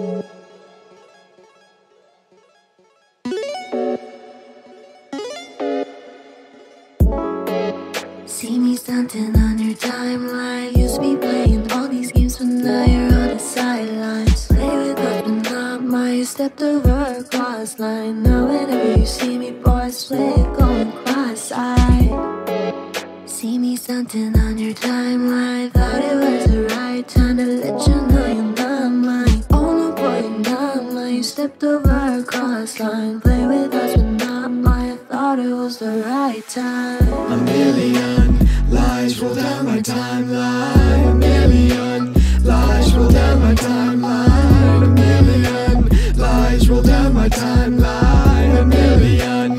See me stunting on your timeline. Used to be playing all these games, but now you're on the sidelines. Play with us, but not mine. You stepped over a cross line. Now whenever you see me, boys, play it going cross-eyed. See me stunting on your timeline. Thought it was the right time to let you know you're not mine. Oh no, boy, you're not mine. You stepped over a cross line. Play with us, but not mine. I thought it was the right time. A million lies roll down my timeline. A million lies roll down my timeline. A million lies roll down my timeline. A million.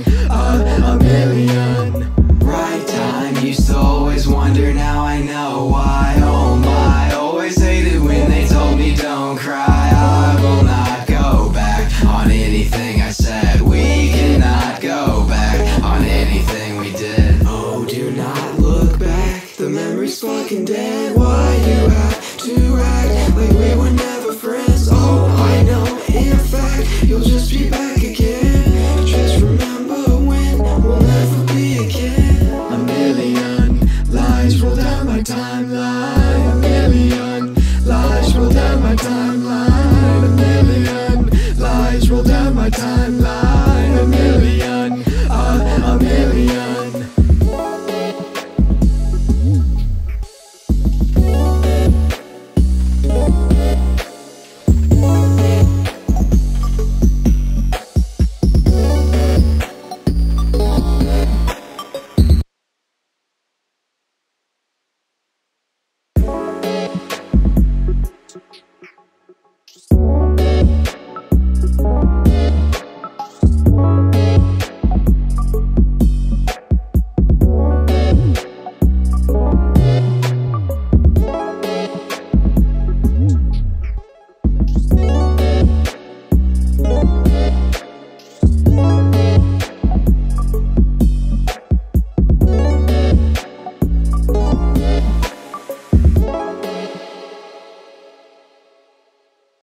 Right time, used to always wonder, now I know why. Oh my, always hated when they told me don't cry. I will not go back on anything I said. We cannot go back on anything we did. Oh, do not look back, the memory's fucking dead.